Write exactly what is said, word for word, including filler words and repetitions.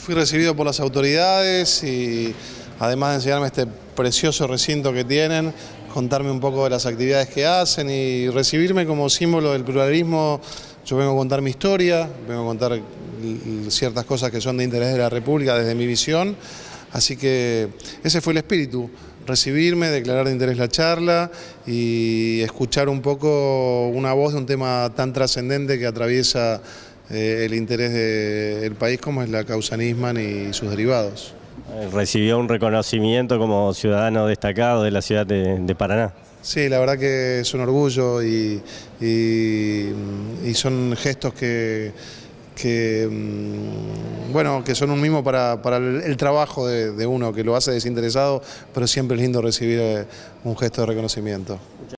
Fui recibido por las autoridades y además de enseñarme este precioso recinto que tienen, contarme un poco de las actividades que hacen y recibirme como símbolo del pluralismo. Yo vengo a contar mi historia, vengo a contar ciertas cosas que son de interés de la República desde mi visión, así que ese fue el espíritu, recibirme, declarar de interés la charla y escuchar un poco una voz de un tema tan trascendente que atraviesa eh, el interés del país como es la causa Nisman y sus derivados. Recibió un reconocimiento como ciudadano destacado de la ciudad de, de Paraná. Sí, la verdad que es un orgullo y, y, y son gestos que, que, bueno, que son un mimo para, para el, el trabajo de, de uno, que lo hace desinteresado, pero siempre es lindo recibir un gesto de reconocimiento.